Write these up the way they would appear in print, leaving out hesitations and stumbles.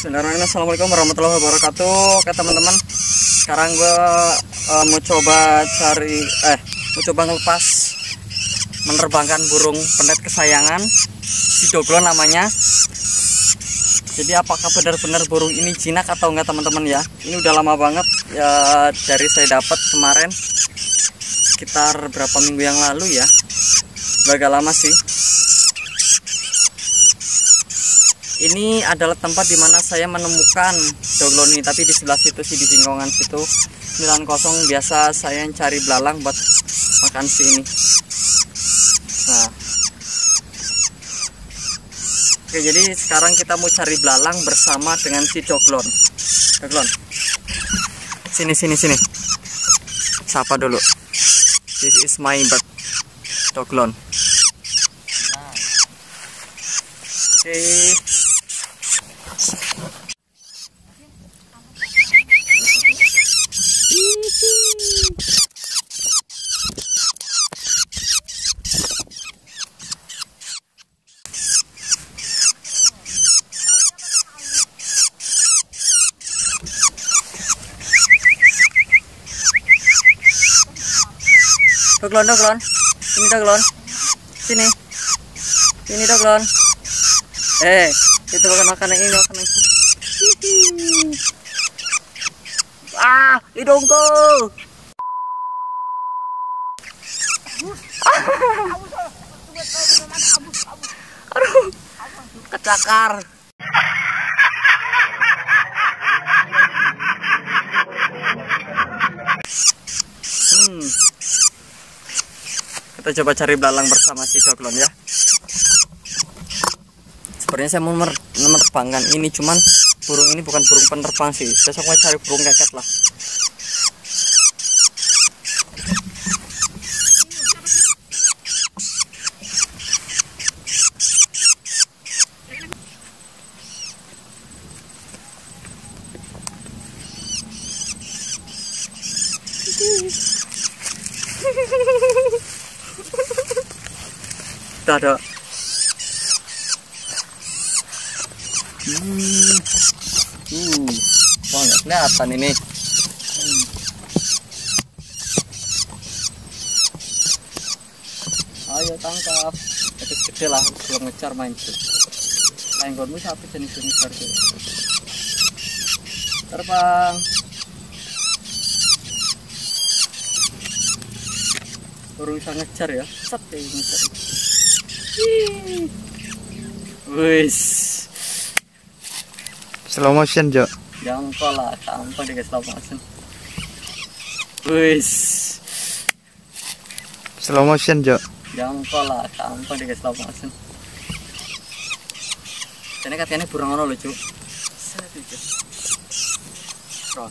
Bismillahirrahmanirrahim. Assalamualaikum warahmatullahi wabarakatuh. Oke teman-teman, sekarang gue mau coba ngelepas menerbangkan burung pendet kesayangan si Doglon namanya. Jadi apakah benar-benar burung ini jinak atau enggak teman-teman ya? Ini udah lama banget ya, dari saya dapat kemarin sekitar berapa minggu yang lalu ya. Agak lama sih. Ini adalah tempat dimana saya menemukan Doglon ini, tapi di sebelah situ sih, di singkongan situ 90 biasa saya cari belalang buat makan si ini. Nah, oke, jadi sekarang kita mau cari belalang bersama dengan si Doglon. Doglon, sini. Sapa dulu. This is my bird, Doglon. Oke. Doglon, sini Doglon, sini Doglon. Itu makan yang ini, makan yang ini. Hidungku. Aduh, kecakar. Kita coba cari belalang bersama si Doglon ya. Sebenarnya saya mau menerbangkan ini, cuman burung ini bukan burung penerbang sih. Besok mau cari burung keket lah. Ada. Wah, nggak kelihatan ini. Ayo tangkap. Gede lah, belum ngejar main tuh. Lenggonmu siapa jenis-jenis harga? Terbang. Baru bisa ngejar ya. Set kayak ngejar. Wis. Slow motion, Jo. Jangkau lah, gampang dikasih slow motion. Wis. Slow motion, Jo. Jangkau lah, gampang dikasih slow motion. Ini katanya burung ono loh, Cuk. Set itu. Bro.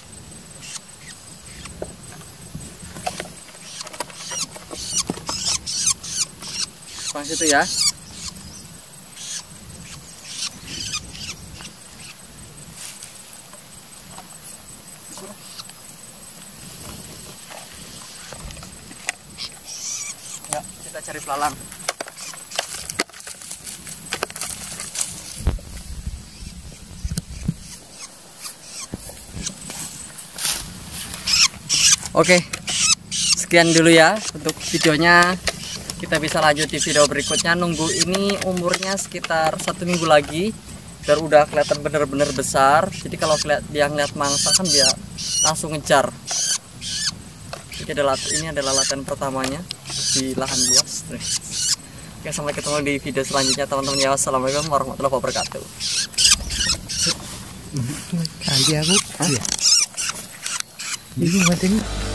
Pas itu ya. Ya, kita cari belalang. Oke, sekian dulu ya untuk videonya. Kita bisa lanjut di video berikutnya. Nunggu ini umurnya sekitar 1 minggu lagi biar udah kelihatan bener-bener besar. Jadi kalau dia ngeliat mangsa kan dia langsung ngejar. Jadi ini adalah latihan pertamanya di lahan luas. Oke, sampai ketemu di video selanjutnya teman-teman ya. Wassalamualaikum warahmatullahi wabarakatuh. Kali aku. Iya. Ini